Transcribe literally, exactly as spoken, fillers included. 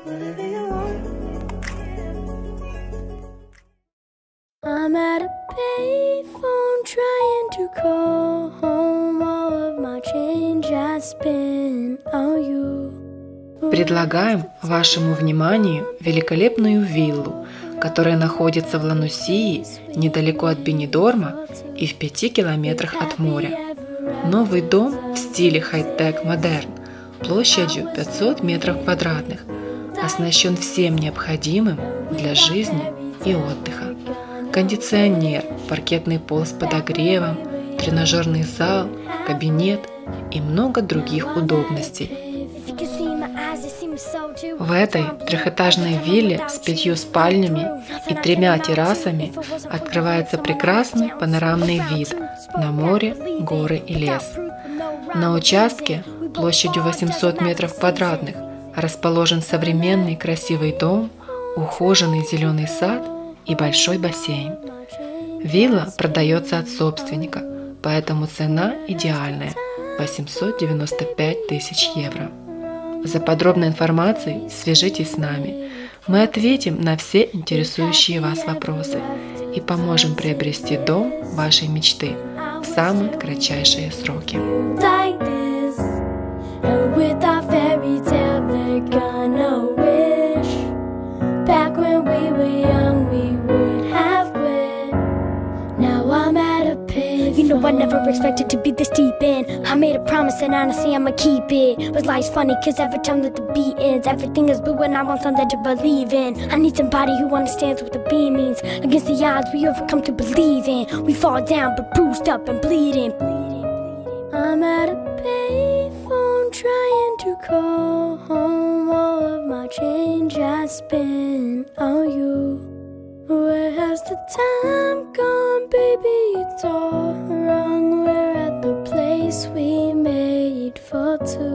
I'm at a payphone trying to call home. All of my change I spent on you. Предлагаем вашему вниманию великолепную виллу, которая находится в Ланусии, недалеко от Бенидорма и в пяти километрах от моря. Новый дом в стиле хай-тек модерн, площадью пятьсот метров квадратных, оснащен всем необходимым для жизни и отдыха. Кондиционер, паркетный пол с подогревом, тренажерный зал, кабинет и много других удобностей. В этой трехэтажной вилле с пятью спальнями и тремя террасами открывается прекрасный панорамный вид на море, горы и лес. На участке площадью восемьсот метров квадратных расположен современный красивый дом, ухоженный зеленый сад и большой бассейн. Вилла продается от собственника, поэтому цена идеальная – восемьсот девяносто пять тысяч евро. За подробной информацией свяжитесь с нами. Мы ответим на все интересующие вас вопросы и поможем приобрести дом вашей мечты в самые кратчайшие сроки. You know I never expected to be this deep in. I made a promise and honestly I'ma keep it. But life's funny cause every time that the beat ends, everything is blue and I want something to believe in. I need somebody who understands what the B means. Against the odds we overcome to believe in. We fall down but bruised up and bleeding. I'm at a payphone trying to call home. All of my change I spent on you. Where has the time gone, baby? It's all wrong. We're at the place we made for two.